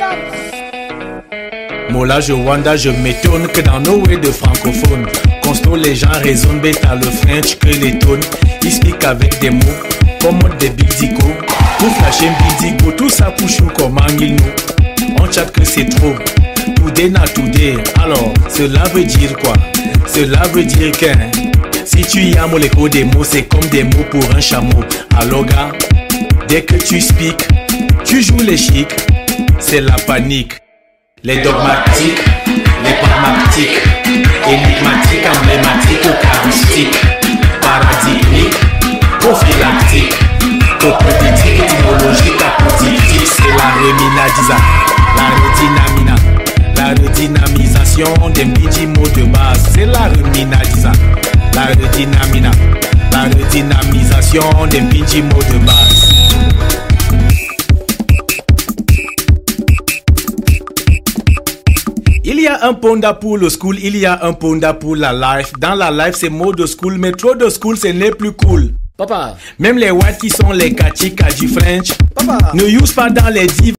Mola, je wanda, je m'étonne que dans nos ways de francophones, constant les gens raisonnent, bêta le French que les tonnes. Ils speak avec des mots, comme des bidigo. Pour flasher bidigo, tout ça pour chou comme il nous. On chatte que c'est trop, today na today. Alors, cela veut dire quoi? Cela veut dire que si tu y as l'écho des mots, c'est comme des mots pour un chameau. Alors gars, dès que tu speak, tu joues les chics, c'est la panique. Les dogmatiques, les pragmatiques, énigmatiques, emblématiques, eucharistiques, paradigmiques, prophylactiques, topodictiques, étymologiques, apodictiques, c'est la redynamisation des petits mots de base, c'est la redynamisation des petits mots de base. Il y a un ponda pour le school, il y a un ponda pour la life. Dans la life, c'est mode school, mais trop de school, ce n'est plus cool. Papa. Même les whites qui sont les kachika du French, Papa. ne use pas dans les divas.